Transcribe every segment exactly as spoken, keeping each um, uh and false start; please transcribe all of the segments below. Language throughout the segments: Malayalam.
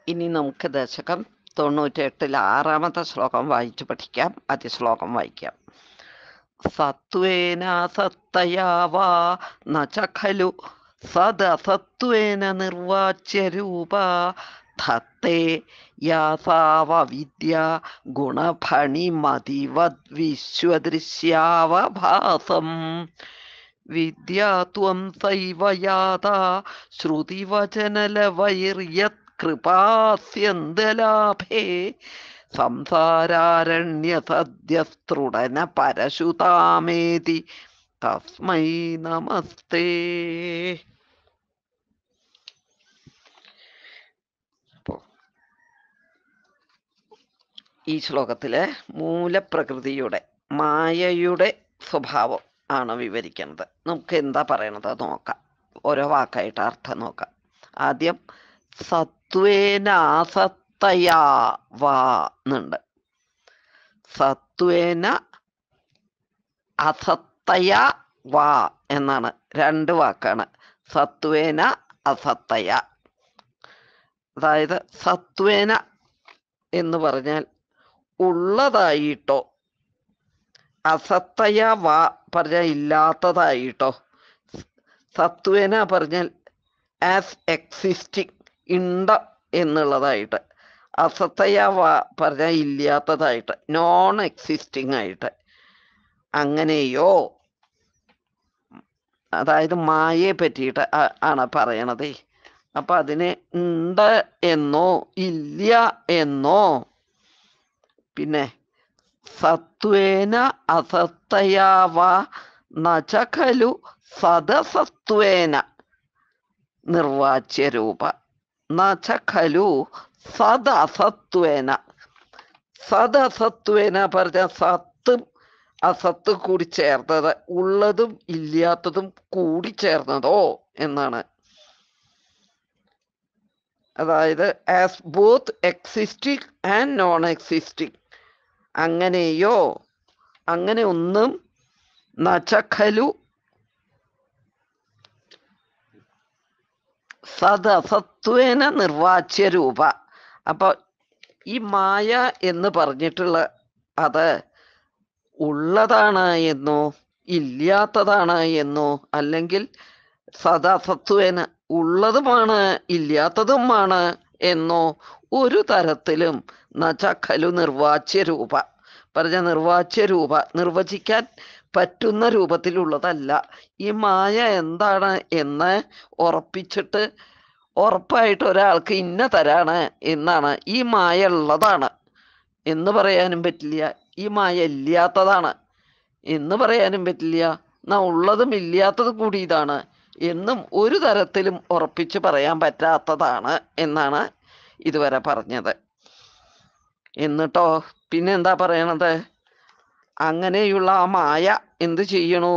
ഇനി നമുക്ക് ദശകം തൊണ്ണൂറ്റെട്ടിൽ ആറാമത്തെ ശ്ലോകം വായിച്ചു പഠിക്കാം. ആദ്യ ശ്ലോകം വായിക്കാം. സത്വേന സത്തയാ വാ നച ഖലു സദസത്വേന നിർവാച്യ രൂപ ധത്തേ യാസാവവിദ്യ ഗുണഫണിമതിവദ് വിശ്വദൃശ്യാവഭാസം വിദ്യാ ത്വം സൈവ യാതാ ശ്രുതിവചനലവൈർയത് കൃപാസ്യന്തലാഭേ സംസാരാരണ്യ സദ്യസ്തൃടന പരശുതാമേതി തസ്മൈ നമസ്തേ. ഈ ശ്ലോകത്തിലെ മൂലപ്രകൃതിയുടെ മായയുടെ സ്വഭാവം ആണ് വിവരിക്കുന്നത്. നമുക്ക് എന്താ പറയണത് നോക്കാം. ഓരോ വാക്കായിട്ട് അർത്ഥം നോക്കാം. ആദ്യം സത്വേനാസത്തയാ വാ എന്നുണ്ട്. സത്വേന അസത്തയ വാ എന്നാണ്. രണ്ട് വാക്കാണ്. സത്വേന അസത്തയ. അതായത് സത്വേന എന്ന് പറഞ്ഞാൽ ഉള്ളതായിട്ടോ, അസത്തയ വാ പറഞ്ഞാൽ ഇല്ലാത്തതായിട്ടോ, സത്വേന പറഞ്ഞാൽ ആസ് എക്സിസ്റ്റിംഗ് ഉണ്ട് എന്നുള്ളതായിട്ട്, അസത്തയ വാ പറഞ്ഞാൽ ഇല്ലാത്തതായിട്ട്, നോൺ എക്സിസ്റ്റിംഗ് ആയിട്ട്, അങ്ങനെയോ, അതായത് മായയെ പറ്റിയിട്ട് ആണ് പറയണത്. അപ്പൊ അതിനെ ഉണ്ട് എന്നോ ഇല്ല എന്നോ, പിന്നെ സത്വേന അസത്തയാവാ നച ഖലു സദസത്വേന നിർവാച്യ രൂപ നച ഖലു സദസത്വേന. സദസത്വേന പറഞ്ഞ സത്തും അസത്ത് കൂടി ചേർത്തത്, ഉള്ളതും ഇല്ലാത്തതും കൂടി ചേർന്നതോ എന്നാണ്. അതായത് as both existing and non existing, അങ്ങനെയോ, അങ്ങനെ ഒന്നും നച ഖലു സദസത്വേന നിർവാച്യ രൂപ. അപ്പൊ ഈ മായ എന്ന് പറഞ്ഞിട്ടുള്ള അത് ഉള്ളതാണ് എന്നോ ഇല്ലാത്തതാണ് എന്നോ, അല്ലെങ്കിൽ സദാസത്വേന ഉള്ളതുമാണ് ഇല്ലാത്തതുമാണ് എന്നോ ഒരു തരത്തിലും നച ഖലു നിർവാച്യ രൂപ പറഞ്ഞ നിർവാച്യ രൂപ നിർവചിക്കാൻ പറ്റുന്ന രൂപത്തിലുള്ളതല്ല. ഈ മായ എന്താണ് എന്ന് ഉറപ്പിച്ചിട്ട് ഉറപ്പായിട്ട് ഒരാൾക്ക് ഇന്ന തരാണ് എന്നാണ്, ഈ മായ ഉള്ളതാണ് എന്ന് പറയാനും പറ്റില്ല, ഈ മായ ഇല്ലാത്തതാണ് എന്ന് പറയാനും പറ്റില്ല, എന്നാ ഉള്ളതും ഇല്ലാത്തതും കൂടി ഇതാണ് എന്നും ഒരു തരത്തിലും ഉറപ്പിച്ച് പറയാൻ പറ്റാത്തതാണ് എന്നാണ് ഇതുവരെ പറഞ്ഞത്. എന്നിട്ടോ പിന്നെന്താ പറയണത്? അങ്ങനെയുള്ള ആ മായ എന്ത് ചെയ്യണു?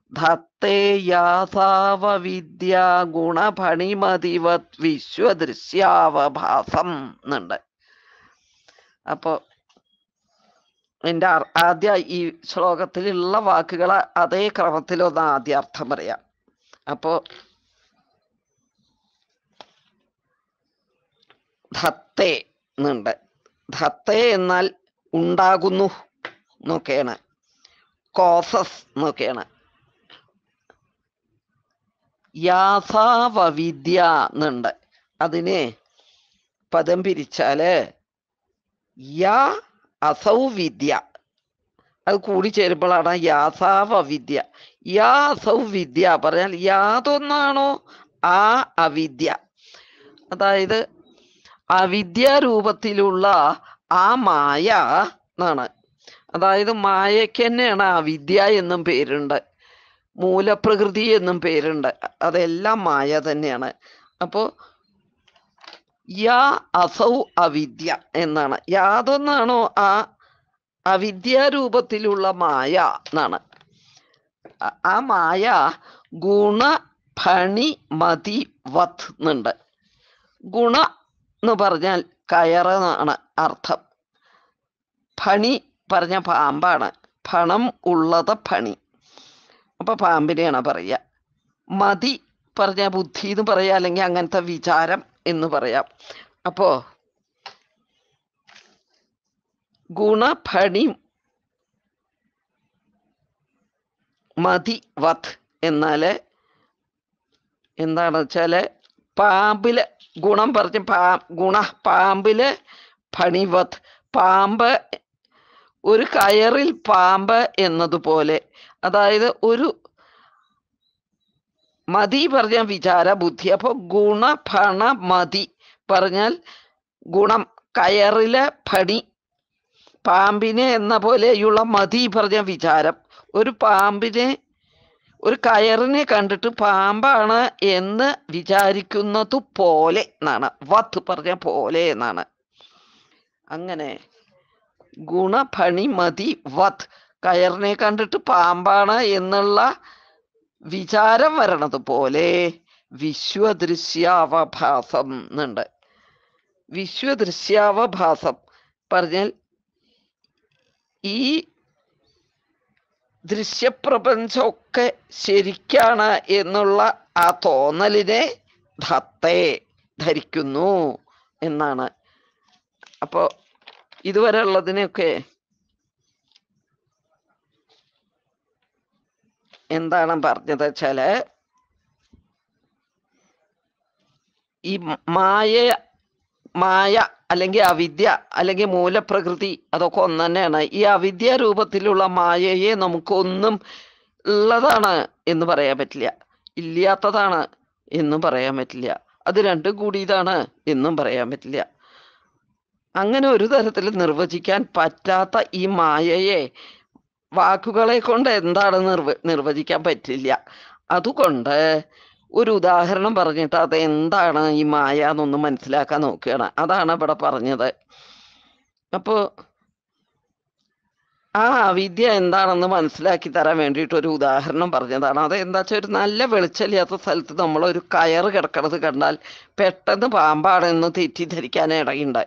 ധത്തേയാസാവവിദ്യ ഗുണഫണിമതിവത് വിശ്വദൃശ്യാവഭാസം എന്നുണ്ട്. അപ്പൊ എൻ്റെ ആദ്യ ഈ ശ്ലോകത്തിലുള്ള വാക്കുകൾ അതേ ക്രമത്തിലൊന്ന് ആദ്യ അർത്ഥം പറയാം. അപ്പോ ധത്തേ എന്നുണ്ട്. ധത്തേ എന്നാൽ ഉണ്ടാകുന്നു എന്നൊക്കെയാണ്, കോസസ് എന്നൊക്കെയാണ്. യാസാവവിദ്യ എന്നുണ്ട്. അതിനെ പദം പിരിച്ചാല് യാ അസൗ വിദ്യ, അത് കൂടി ചേരുമ്പോഴാണ് യാസാവവിദ്യ. യാ അസൗ വിദ്യ പറഞ്ഞാൽ യാതൊന്നാണോ ആ അവിദ്യ, അതായത് അവിദ്യാരൂപത്തിലുള്ള ആ മായ എന്നാണ്. അതായത് മായയ്ക്ക് തന്നെയാണ് അവിദ്യ എന്നും പേരുണ്ട്, മൂലപ്രകൃതി എന്നും പേരുണ്ട്, അതെല്ലാം മായ തന്നെയാണ്. അപ്പോ യാ അസൗ അവിദ്യ എന്നാണ്. യാതൊന്നാണോ ആ അവിദ്യാരൂപത്തിലുള്ള മായ എന്നാണ്. ആ മായ ഗുണ ഫണി മതി വത് എന്നുണ്ട്. ഗുണ എന്ന് പറഞ്ഞാൽ കയറെന്നാണ് അർത്ഥം. ഫണി പറഞ്ഞ പാമ്പാണ്. ഫണം ഉള്ളത് ഫണി, അപ്പൊ പാമ്പിനെയാണ് പറയുക. മതി പറഞ്ഞ ബുദ്ധി എന്ന് പറയാം, അല്ലെങ്കിൽ അങ്ങനത്തെ വിചാരം എന്ന് പറയാം. അപ്പോ ഗുണഫണി മതി വത് എന്നാല് എന്താണെന്ന് വെച്ചാല് പാമ്പില് ഗുണം പറഞ്ഞ് പാ ഗുണ പാമ്പില് ഫണിവത് പാമ്പ് ഒരു കയറിൽ പാമ്പ് എന്നതുപോലെ. അതായത് ഒരു മതി പറഞ്ഞ വിചാര ബുദ്ധി. അപ്പൊ ഗുണഫണ മതി പറഞ്ഞാൽ ഗുണം കയറിലെ ഫണി പാമ്പിനെ എന്ന പോലെയുള്ള മതി പറഞ്ഞ വിചാരം. ഒരു പാമ്പിനെ ഒരു കയറിനെ കണ്ടിട്ട് പാമ്പാണ് എന്ന് വിചാരിക്കുന്നത് പോലെ എന്നാണ്. വത്ത് പറഞ്ഞ പോലെ എന്നാണ്. അങ്ങനെ ഗുണഫണി മതി വത് കയറിനെ കണ്ടിട്ട് പാമ്പാണ് എന്നുള്ള വിചാരം വരണത് പോലെ വിശ്വദൃശ്യാവഭാസം എന്നുണ്ട്. വിശ്വദൃശ്യാവഭാസം പറഞ്ഞാൽ ഈ ദൃശ്യപ്രപഞ്ചമൊക്കെ ശരിക്കാണ് എന്നുള്ള ആ തോന്നലിനെ ധത്തെ ധരിക്കുന്നു എന്നാണ്. അപ്പോ ഇതുവരെ ഉള്ളതിനെയൊക്കെ എന്താണ് പറഞ്ഞത് വെച്ചാല് ഈ മായ മായ അല്ലെങ്കിൽ അവിദ്യ അല്ലെങ്കിൽ മൂലപ്രകൃതി അതൊക്കെ ഒന്ന് തന്നെയാണ്. ഈ അവിദ്യ രൂപത്തിലുള്ള മായയെ നമുക്കൊന്നും ഉള്ളതാണ് എന്ന് പറയാൻ പറ്റില്ല, ഇല്ലാത്തതാണ് എന്നും പറയാൻ പറ്റില്ല, അത് രണ്ടും കൂടിയതാണ് എന്നും പറയാൻ പറ്റില്ല. അങ്ങനെ ഒരു തരത്തിൽ നിർവചിക്കാൻ പറ്റാത്ത ഈ മായയെ വാക്കുകളെ കൊണ്ട് എന്താണ് നിർവ നിർവചിക്കാൻ പറ്റില്ല. അതുകൊണ്ട് ഒരു ഉദാഹരണം പറഞ്ഞിട്ട് അത് എന്താണ് ഈ മായ എന്നൊന്ന് മനസ്സിലാക്കാൻ നോക്കുകയാണ്. അതാണ് ഇവിടെ പറഞ്ഞത്. അപ്പോ ആ അവിദ്യ എന്താണെന്ന് മനസ്സിലാക്കി തരാൻ വേണ്ടിയിട്ട് ഒരു ഉദാഹരണം പറഞ്ഞതാണ്. അത് എന്താ വെച്ചാൽ ഒരു നല്ല വെളിച്ചമില്ലാത്ത സ്ഥലത്ത് നമ്മൾ ഒരു കയറ് കിടക്കണത് കണ്ടാൽ പെട്ടെന്ന് പാമ്പാണെന്ന് തെറ്റിദ്ധരിക്കാൻ ഇടയുണ്ട്.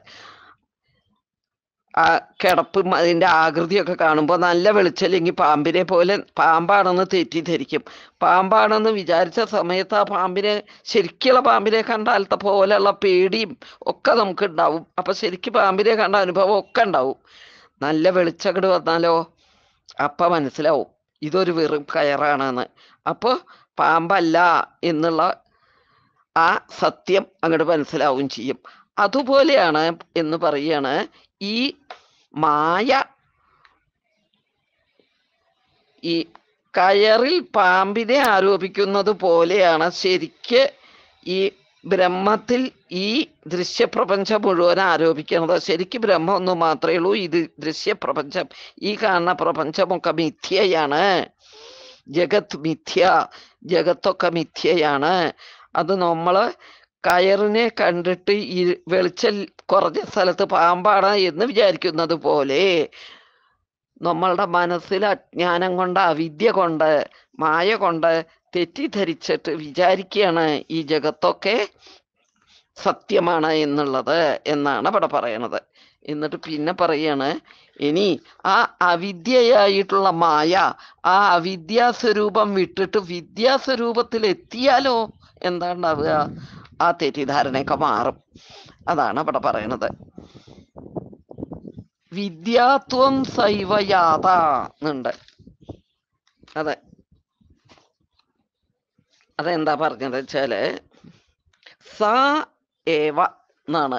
ആ കിടപ്പും അതിൻ്റെ ആകൃതിയൊക്കെ കാണുമ്പോൾ നല്ല വെളിച്ചമില്ലെങ്കിൽ പാമ്പിനെ പോലെ പാമ്പാണെന്ന് തെറ്റിദ്ധരിക്കും. പാമ്പാണെന്ന് വിചാരിച്ച സമയത്ത് ആ പാമ്പിനെ ശരിക്കുള്ള പാമ്പിനെ കണ്ടാലത്തെ പോലെയുള്ള പേടിയും ഒക്കെ നമുക്ക് ഉണ്ടാവും. അപ്പൊ ശരിക്കും പാമ്പിനെ കണ്ട അനുഭവം ഒക്കെ ഉണ്ടാവും. നല്ല വെളിച്ചങ്ങട് വന്നാലോ അപ്പൊ മനസ്സിലാവും ഇതൊരു വെറും കയറാണെന്ന്. അപ്പോൾ പാമ്പല്ല എന്നുള്ള ആ സത്യം അങ്ങോട്ട് മനസ്സിലാവും ചെയ്യും. അതുപോലെയാണ് എന്ന് പറയാണ് ഈ മായ. ഈ കയറിൽ പാമ്പിനെ ആരോപിക്കുന്നത് പോലെയാണ് ശരിക്ക് ഈ ബ്രഹ്മത്തിൽ ഈ ദൃശ്യപ്രപഞ്ചം മുഴുവൻ ആരോപിക്കുന്നത്. ശരിക്ക് ബ്രഹ്മം ഒന്ന് മാത്രമേ ഉള്ളൂ. ഇത് ദൃശ്യപ്രപഞ്ചം, ഈ കാണുന്ന പ്രപഞ്ചമൊക്കെ മിഥ്യയാണ്. ജഗത് മിഥ്യ, ജഗത്തൊക്കെ മിഥ്യയാണ്. അത് നമ്മള് കയറിനെ കണ്ടിട്ട് ഈ വെളിച്ചൽ കുറഞ്ഞ സ്ഥലത്ത് പാമ്പാണ് എന്ന് വിചാരിക്കുന്നത് പോലെ നമ്മളുടെ മനസ്സിൽ അജ്ഞാനം കൊണ്ട് അവിദ്യ കൊണ്ട് മായ കൊണ്ട് തെറ്റിദ്ധരിച്ചിട്ട് വിചാരിക്കുകയാണ് ഈ ജഗത്തൊക്കെ സത്യമാണ് എന്നുള്ളത് എന്നാണ് ഇവിടെ പറയണത്. എന്നിട്ട് പിന്നെ പറയാണ് ഇനി ആ അവിദ്യയായിട്ടുള്ള മായ ആ അവിദ്യാസ്വരൂപം വിട്ടിട്ട് വിദ്യാസ്വരൂപത്തിൽ എത്തിയാലോ എന്താ ഉണ്ടാവുക? ആ തെറ്റിദ്ധാരണയൊക്കെ മാറും. അതാണ് ഇവിടെ പറയണത്. വിദ്യാത്വം സൈവയാത എന്നുണ്ട്. അതെ, അതെന്താ പറഞ്ഞത് വെച്ചാല് സ ഏവ എന്നാണ്.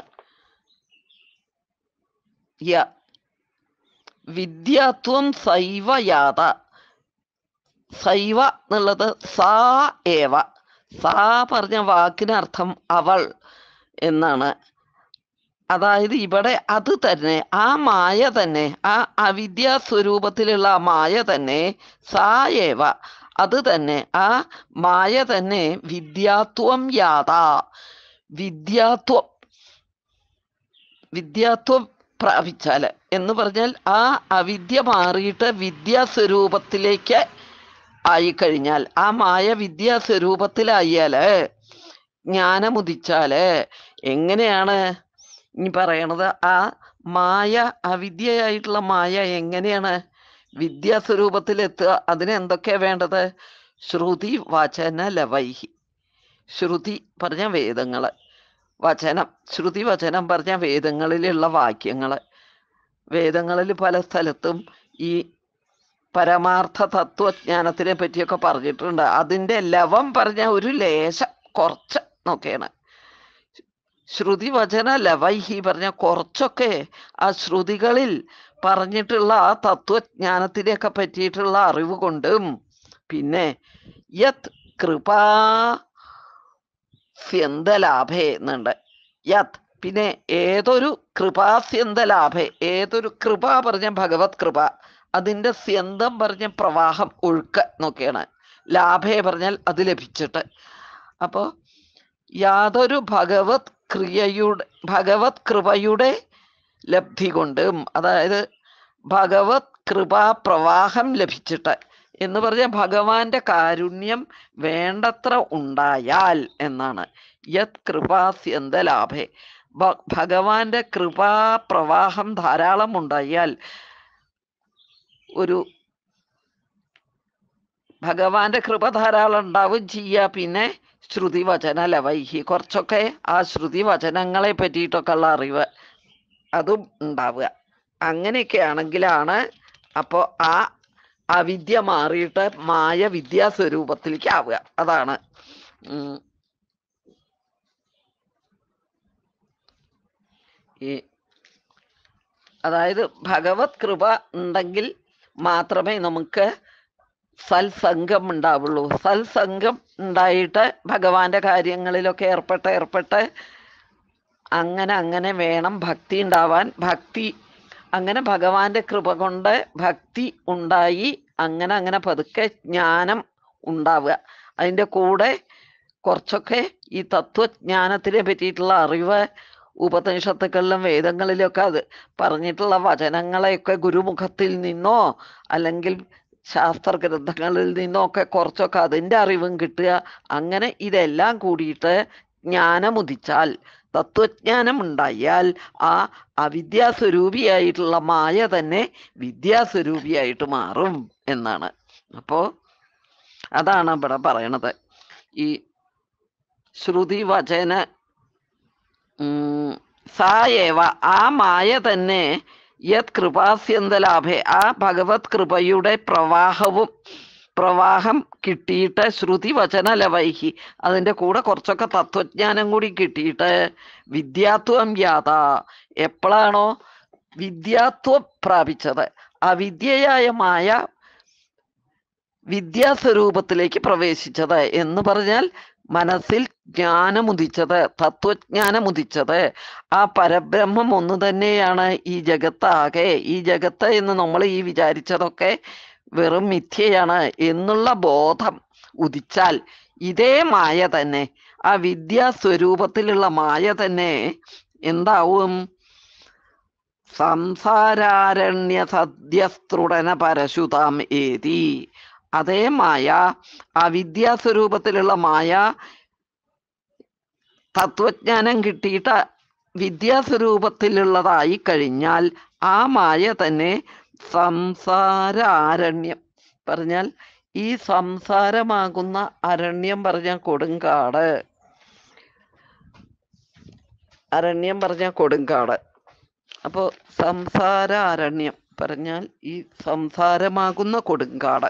യ വിദ്യാത്വം സൈവയാത. സൈവ എന്നുള്ളത് സാ ഏവ. സാ പറഞ്ഞ വാക്കിനർത്ഥം അവൾ എന്നാണ്. അതായത് ഇവിടെ അത് തന്നെ, ആ മായ തന്നെ, ആ അവിദ്യാ സ്വരൂപത്തിലുള്ള ആ മായ തന്നെ സായേവ, അത് തന്നെ, ആ മായ തന്നെ വിദ്യാത്വം യാത, വിദ്യാത്വം വിദ്യാത്വം പ്രാപിച്ചാല് എന്ന് പറഞ്ഞാൽ ആ അവിദ്യ മാറിയിട്ട് വിദ്യാസ്വരൂപത്തിലേക്ക് ആയിക്കഴിഞ്ഞാൽ, ആ മായ വിദ്യാസ്വരൂപത്തിലായാല് ജ്ഞാനമുദിച്ചാല് എങ്ങനെയാണ് ഇനി പറയണത്? ആ മായ അവിദ്യയായിട്ടുള്ള മായ എങ്ങനെയാണ് വിദ്യാസ്വരൂപത്തിലെത്തുക? അതിന് എന്തൊക്കെയാ വേണ്ടത്? ശ്രുതി വചന ലവൈഹി. ശ്രുതി പറഞ്ഞ വേദങ്ങള്, വചനം. ശ്രുതി വചനം പറഞ്ഞ വേദങ്ങളിലുള്ള വാക്യങ്ങള്. വേദങ്ങളിൽ പല സ്ഥലത്തും ഈ പരമാർത്ഥ തത്വജ്ഞാനത്തിനെ പറ്റിയൊക്കെ പറഞ്ഞിട്ടുണ്ട്. അതിൻ്റെ ലവം പറഞ്ഞ ഒരു ലേശം കുറച്ച് നോക്കെയാണ്. ശ്രുതി വചന ലവൈഹി പറഞ്ഞ കുറച്ചൊക്കെ ആ ശ്രുതികളിൽ പറഞ്ഞിട്ടുള്ള ആ തത്വജ്ഞാനത്തിനെയൊക്കെ പറ്റിയിട്ടുള്ള അറിവ് കൊണ്ടും, പിന്നെ യത് കൃപാ സ്യന്തലാഭേ എന്നുണ്ട്. യത് പിന്നെ ഏതൊരു കൃപാസ്യന്തലാഭേ, ഏതൊരു കൃപ പറഞ്ഞ ഭഗവത് കൃപ, അതിൻ്റെ സ്യന്തം പറഞ്ഞ പ്രവാഹം, ഒഴുക്ക് നോക്കിയാണ്. ലാഭേ പറഞ്ഞാൽ അത് ലഭിച്ചിട്ട്. അപ്പോൾ യാതൊരു ഭഗവത് ക്രിയയുടെ ഭഗവത് കൃപയുടെ ലബ്ധി കൊണ്ടും, അതായത് ഭഗവത് കൃപാ പ്രവാഹം ലഭിച്ചിട്ട് എന്ന് പറഞ്ഞാൽ ഭഗവാന്റെ കാരുണ്യം വേണ്ടത്ര ഉണ്ടായാൽ എന്നാണ്. യത് കൃപാസ്യന്ത ലാഭേ, ഭഗവാന്റെ കൃപാ പ്രവാഹം ധാരാളം ഉണ്ടായാൽ, ഒരു ഭഗവാന്റെ കൃപ ധാരാളം ഉണ്ടാവും ചെയ്യുക. പിന്നെ ശ്രുതി വചന ലവൈഹി, കുറച്ചൊക്കെ ആ ശ്രുതി വചനങ്ങളെ പറ്റിയിട്ടൊക്കെ ഉള്ള അറിവ് അതും ഉണ്ടാവുക. അങ്ങനെയൊക്കെ ആണെങ്കിലാണ് അപ്പോൾ ആ അവിദ്യ മാറിയിട്ട് മായ വിദ്യാസ്വരൂപത്തിലേക്ക് ആവുക. അതാണ് ഈ അതായത് ഭഗവത് കൃപ ഉണ്ടെങ്കിൽ മാത്രമേ നമുക്ക് സത്സംഗം ഉണ്ടാവുള്ളൂ. സത്സംഗം ഉണ്ടായിട്ട് ഭഗവാന്റെ കാര്യങ്ങളിലൊക്കെ ഏർപ്പെട്ട് ഏർപ്പെട്ട് അങ്ങനെ അങ്ങനെ വേണം ഭക്തി ഉണ്ടാവാൻ. ഭക്തി അങ്ങനെ ഭഗവാന്റെ കൃപ കൊണ്ട് ഭക്തി ഉണ്ടായി അങ്ങനെ അങ്ങനെ പതുക്കെ ജ്ഞാനം ഉണ്ടാവുക. അതിൻ്റെ കൂടെ കുറച്ചൊക്കെ ഈ തത്വജ്ഞാനത്തിനെ പറ്റിയിട്ടുള്ള അറിവ് ഉപനിഷത്തുക്കളിലും വേദങ്ങളിലൊക്കെ അത് പറഞ്ഞിട്ടുള്ള വചനങ്ങളെയൊക്കെ ഗുരുമുഖത്തിൽ നിന്നോ അല്ലെങ്കിൽ ശാസ്ത്ര ഗ്രന്ഥങ്ങളിൽ നിന്നോ ഒക്കെ കുറച്ചൊക്കെ അതിൻ്റെ അറിവും കിട്ടുക. അങ്ങനെ ഇതെല്ലാം കൂടിയിട്ട് ജ്ഞാനമുദിച്ചാൽ, തത്വജ്ഞാനം ഉണ്ടായാൽ ആ അവിദ്യാസ്വരൂപിയായിട്ടുള്ള മായ തന്നെ വിദ്യാസ്വരൂപിയായിട്ട് മാറും എന്നാണ്. അപ്പോൾ അതാണ് ഇവിടെ പറയണത്. ഈ ശ്രുതി വചന സായേവ, ആ മായ തന്നെ യത് കൃപാസ്യന്തലാഭേ, ആ ഭഗവത് കൃപയുടെ പ്രവാഹവും പ്രവാഹം കിട്ടിയിട്ട് ശ്രുതി വചന ലവൈഹി, അതിൻ്റെ കൂടെ കുറച്ചൊക്കെ തത്വജ്ഞാനം കൂടി കിട്ടിയിട്ട് വിദ്യാത്വം യാത, എപ്പോഴാണോ വിദ്യാത്വം പ്രാപിച്ചത്, അവിദ്യയായ മായ വിദ്യാസ്വരൂപത്തിലേക്ക് പ്രവേശിച്ചത് എന്ന് പറഞ്ഞാൽ മനസ്സിൽ ജ്ഞാനമുദിച്ചത്, തത്വജ്ഞാനമുദിച്ചത്, ആ പരബ്രഹ്മം ഒന്ന് തന്നെയാണ് ഈ ജഗത്താകെ. ഈ ജഗത്ത് എന്ന് നമ്മൾ ഈ വിചാരിച്ചതൊക്കെ വെറും മിഥ്യയാണ് എന്നുള്ള ബോധം ഉദിച്ചാൽ ഇതേ മായ തന്നെ, ആ വിദ്യാസ്വരൂപത്തിലുള്ള മായ തന്നെ എന്താവും? സംസാരാരണ്യ സദ്യസ്തൃടന പരശുതാം ഏതി, അതേ മായ, ആ വിദ്യാസ്വരൂപത്തിലുള്ള മായ തത്വജ്ഞാനം കിട്ടിയിട്ട് വിദ്യാസ്വരൂപത്തിലുള്ളതായി കഴിഞ്ഞാൽ ആ മായ തന്നെ സംസാരാരണ്യം പറഞ്ഞാൽ, ഈ സംസാരമാകുന്ന അരണ്യം പറഞ്ഞ കൊടുങ്കാട്, അരണ്യം പറഞ്ഞ കൊടുങ്കാട്. അപ്പോൾ സംസാര അരണ്യം പറഞ്ഞാൽ ഈ സംസാരമാകുന്ന കൊടുങ്കാട്.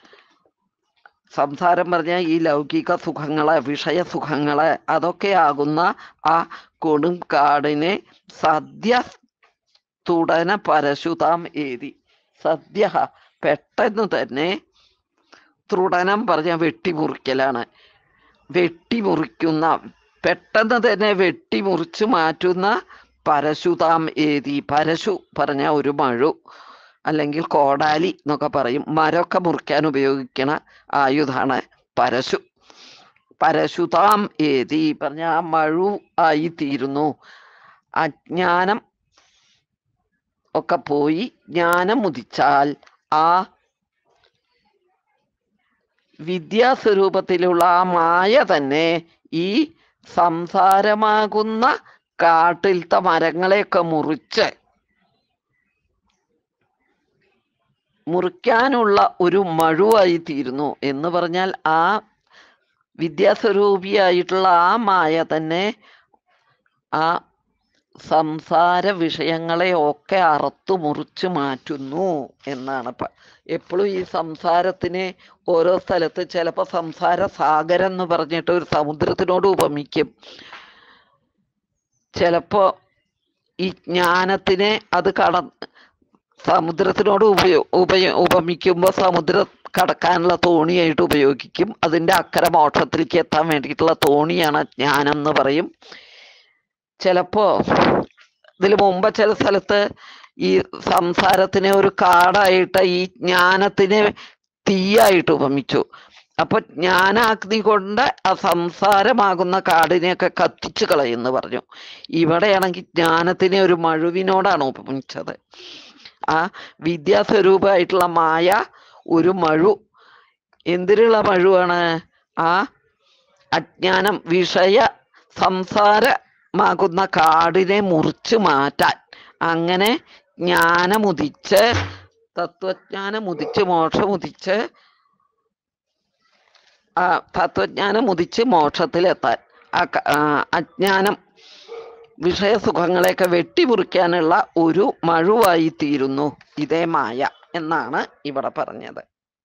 സംസാരം പറഞ്ഞാൽ ഈ ലൗകിക സുഖങ്ങള്, വിഷയസുഖങ്ങള്, അതൊക്കെ ആകുന്ന ആ കൊടുങ്കാടിനെ സദ്യ തുടന പരശുതാം ഏതി, സദ്യ പെട്ടെന്ന് തന്നെ, തൃടനം പറഞ്ഞ വെട്ടിമുറിക്കലാണ്, വെട്ടിമുറിക്കുന്ന, പെട്ടെന്ന് തന്നെ വെട്ടിമുറിച്ച് മാറ്റുന്ന പരശുതാം ഏതി, പരശു പറഞ്ഞ ഒരു മഴു അല്ലെങ്കിൽ കോടാലി എന്നൊക്കെ പറയും, മരമൊക്കെ മുറിക്കാൻ ഉപയോഗിക്കണ ആയുധാണ് പരശു. പരശുതാം ഏതി പറഞ്ഞ ആ മഴു ആയി തീരുന്നു. അജ്ഞാനം ഒക്കെ പോയി ജ്ഞാനം ഉദിച്ചാൽ ആ വിദ്യാസ്വരൂപത്തിലുള്ള ആ മായ തന്നെ ഈ സംസാരമാകുന്ന കാട്ടിലത്തെ മരങ്ങളെയൊക്കെ മുറിച്ച് മുറിക്കാനുള്ള ഒരു മഴുവായി തീരുന്നു എന്ന് പറഞ്ഞാൽ ആ വിദ്യാസ്വരൂപിയായിട്ടുള്ള ആ മായ തന്നെ ആ സംസാര വിഷയങ്ങളെ ഒക്കെ അറുത്തു മുറിച്ചു മാറ്റുന്നു എന്നാണ്. എപ്പോഴും ഈ സംസാരത്തിനെ ഓരോ സ്ഥലത്ത് ചിലപ്പോൾ സംസാര സാഗരം എന്ന് പറഞ്ഞിട്ട് ഒരു സമുദ്രത്തിനോട് ഉപമിക്കും, ചിലപ്പോ ഈ ജ്ഞാനത്തിനെ അത് കട സമുദ്രത്തിനോട് ഉപയോ ഉപയോ ഉപമിക്കുമ്പോൾ സമുദ്രം കടക്കാനുള്ള തോണിയായിട്ട് ഉപയോഗിക്കും. അതിൻ്റെ അക്കരെ മോക്ഷത്തിലേക്ക് എത്താൻ വേണ്ടിയിട്ടുള്ള തോണിയാണ് ജ്ഞാനം എന്ന് പറയും. ചിലപ്പോ ഇതിൽ മുമ്പ് ചില സ്ഥലത്ത് ഈ സംസാരത്തിനെ ഒരു കാടായിട്ട് ഈ ജ്ഞാനത്തിനെ തീയായിട്ട് ഉപമിച്ചു. അപ്പൊ ജ്ഞാനാഗ്നി കൊണ്ട് ആ സംസാരമാകുന്ന കാടിനെയൊക്കെ കത്തിച്ചു കളയുന്നു പറഞ്ഞു. ഇവിടെയാണെങ്കിൽ ജ്ഞാനത്തിനെ ഒരു മഴുവിനോടാണ് ഉപമിച്ചത്. ആ വിദ്യാസ്വരൂപമായിട്ടുള്ള മായ ഒരു മഴു. എന്തിനുള്ള മഴുവാണ്? ആ അജ്ഞാനം വിഷയ സംസാരമാകുന്ന കാടിനെ മുറിച്ചു മാറ്റാൻ. അങ്ങനെ ജ്ഞാനമുദിച്ച് തത്വജ്ഞാനമുദിച്ച് മോക്ഷമുദിച്ച് ആ തത്വജ്ഞാനമുദിച്ച് മോക്ഷത്തിലെത്താൻ ആ അജ്ഞാനം വിഷയസുഖങ്ങളെയൊക്കെ വെട്ടിമുറിക്കാനുള്ള ഒരു മഴുവായി തീരുന്നു ഇതേ മായ എന്നാണ് ഇവിടെ പറഞ്ഞത്.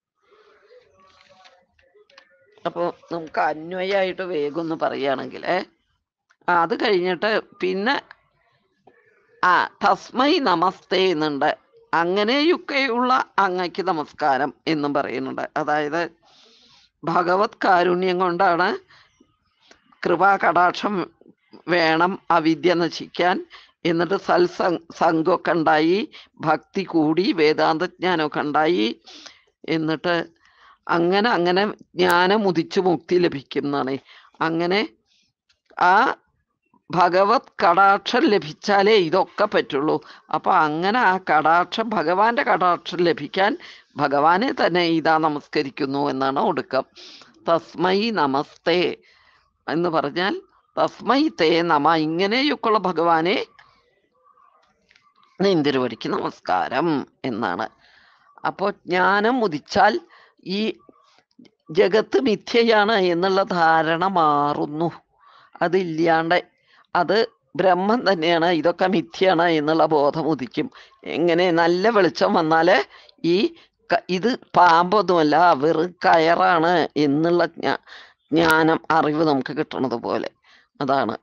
അപ്പൊ നമുക്ക് അന്വയമായിട്ട് വേഗം ഒന്ന് പറയുകയാണെങ്കിൽ അത് കഴിഞ്ഞിട്ട് പിന്നെ ആ തസ്മൈ നമസ്തേ എന്നുണ്ട്. അങ്ങനെയൊക്കെയുള്ള അങ്ങയ്ക്ക് നമസ്കാരം എന്നും പറയുന്നുണ്ട്. അതായത് ഭഗവത് കാരുണ്യം കൊണ്ടാണ്, കൃപാകടാക്ഷം വേണം അവിദ്യ നശിക്കാൻ. എന്നിട്ട് സത്സ സംഘമൊക്കെ ഉണ്ടായി, ഭക്തി കൂടി, വേദാന്തജ്ഞാനമൊക്കെ ഉണ്ടായി. എന്നിട്ട് അങ്ങനെ അങ്ങനെ ജ്ഞാനം ഉദിച്ചു മുക്തി ലഭിക്കുന്നതാണ്. അങ്ങനെ ആ ഭഗവത് കടാക്ഷം ലഭിച്ചാലേ ഇതൊക്കെ പറ്റുള്ളൂ. അപ്പൊ അങ്ങനെ ആ കടാക്ഷം, ഭഗവാന്റെ കടാക്ഷം ലഭിക്കാൻ ഭഗവാനെ തന്നെ ഇതാ നമസ്കരിക്കുന്നു എന്നാണ് ഒടുക്കം. തസ്മൈ നമസ്തേ എന്ന് പറഞ്ഞാൽ തസ്മൈ തേ നമ, ഇങ്ങനെയൊക്കെയുള്ള ഭഗവാനെ നിന്തിരുവടിക്ക് നമസ്കാരം എന്നാണ്. അപ്പോൾ ജ്ഞാനം ഉദിച്ചാൽ ഈ ജഗത്ത് മിഥ്യയാണ് എന്നുള്ള ധാരണ മാറുന്നു. അതില്ലാണ്ട് അത് ബ്രഹ്മം തന്നെയാണ്, ഇതൊക്കെ മിഥ്യയാണ് എന്നുള്ള ബോധം ഉദിക്കും. എങ്ങനെ? നല്ല വെളിച്ചം വന്നാല് ഈ ഇത് പാമ്പൊന്നുമല്ല, വെറും കയറാണ് എന്നുള്ള ജ്ഞാനം അറിവ് നമുക്ക് കിട്ടണത് പോലെ. അതാണ്.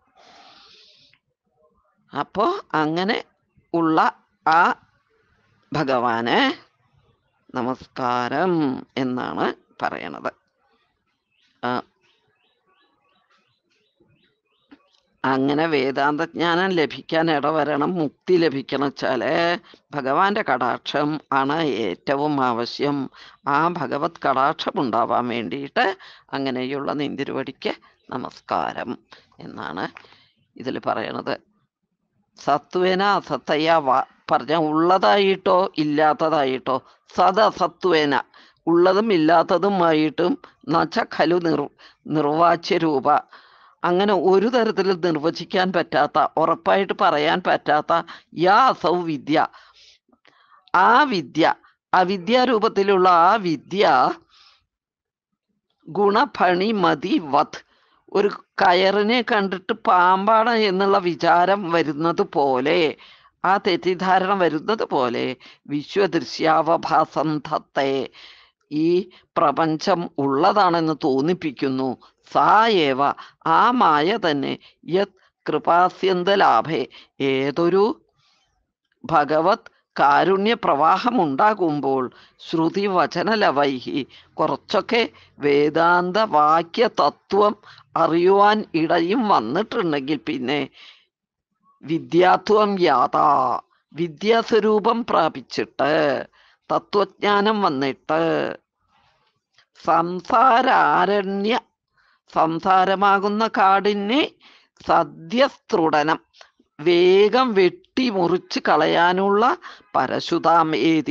അപ്പോ അങ്ങനെ ഉള്ള ആ ഭഗവാന് നമസ്കാരം എന്നാണ് പറയണത്. അങ്ങനെ വേദാന്തജ്ഞാനം ലഭിക്കാൻ ഇടവരണം, മുക്തി ലഭിക്കണം വെച്ചാല് ഭഗവാന്റെ കടാക്ഷം ആണ് ഏറ്റവും ആവശ്യം. ആ ഭഗവത് കടാക്ഷം ഉണ്ടാവാൻ വേണ്ടിയിട്ട് അങ്ങനെയുള്ള നിന്തിരുവടിക്ക് നമസ്കാരം എന്നാണ് ഇതിൽ പറയണത്. സത്വേന അസത്തയ വാ പറഞ്ഞ ഉള്ളതായിട്ടോ ഇല്ലാത്തതായിട്ടോ, സദസത്വേന ഉള്ളതും ഇല്ലാത്തതുമായിട്ടും നച്ച ഖലു നിർ നിർവാച്യ രൂപ, അങ്ങനെ ഒരു തരത്തിൽ നിർവചിക്കാൻ പറ്റാത്ത, ഉറപ്പായിട്ട് പറയാൻ പറ്റാത്ത യാ അസൗ വിദ്യ, ആ വിദ്യ, അവിദ്യാരൂപത്തിലുള്ള ആ വിദ്യ ഗുണഫണി മതി വധ്, ഒരു കയറിനെ കണ്ടിട്ട് പാമ്പാണ് എന്നുള്ള വിചാരം വരുന്നത് പോലെ, ആ തെറ്റിദ്ധാരണ വരുന്നത് പോലെ വിശ്വദൃശ്യാവഭാസന്ധത്തെ, ഈ പ്രപഞ്ചം ഉള്ളതാണെന്ന് തോന്നിപ്പിക്കുന്നു. സാ ഏവ, ആ മായ തന്നെ, യത് കൃപാസ്യന്തലാഭേ, ഏതൊരു ഭഗവത് കാരുണ്യ പ്രവാഹം ഉണ്ടാകുമ്പോൾ ശ്രുതി വചനലവൈഹി, കുറച്ചൊക്കെ വേദാന്ത വാക്യ തത്വം അറിയുവാൻ ഇടയും വന്നിട്ടുണ്ടെങ്കിൽ പിന്നെ വിദ്യാത്വം യാതാ, വിദ്യാസ്വരൂപം പ്രാപിച്ചിട്ട്, തത്വജ്ഞാനം വന്നിട്ട്, സംസാരാരണ്യ, സംസാരമാകുന്ന കാടിനെ സദ്യസ്ത്രുടനം, വേഗം വെട്ടി മുറിച്ച് കളയാനുള്ള പരശുതാം ഏതി,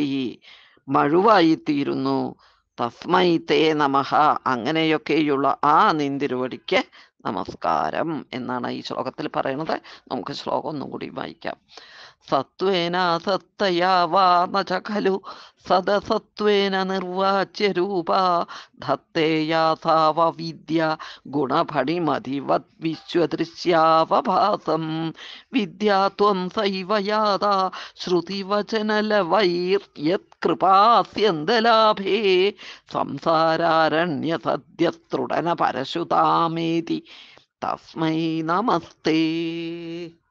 മഴുവായിത്തീരുന്നു. തസ്മൈ തേ നമഃ, അങ്ങനെയൊക്കെയുള്ള ആ നിന്തിരുവടിക്ക് നമസ്കാരം എന്നാണ് ഈ ശ്ലോകത്തിൽ പറയുന്നത്. നമുക്ക് ശ്ലോകം ഒന്നും കൂടി വായിക്കാം. സത്വേന സത്തയാ വാ ന ച ഖലു സദസത്വേന നിർവാച്യ രൂപ ധത്തേയാ സാവ വിദ്യ ഗുണഫണിമതിവത് വിശ്വദൃശ്യാവഭാസം വിദ്യാ ത്വം സൈവ യാതാ ശ്രുതിവചനലവൈർയത് കൃപാസ്യന്തലാഭേ സംസാരാരണ്യ സദ്യസ്തൃടന പരശുതാമേതി തസ്മൈ നമസ്തേ.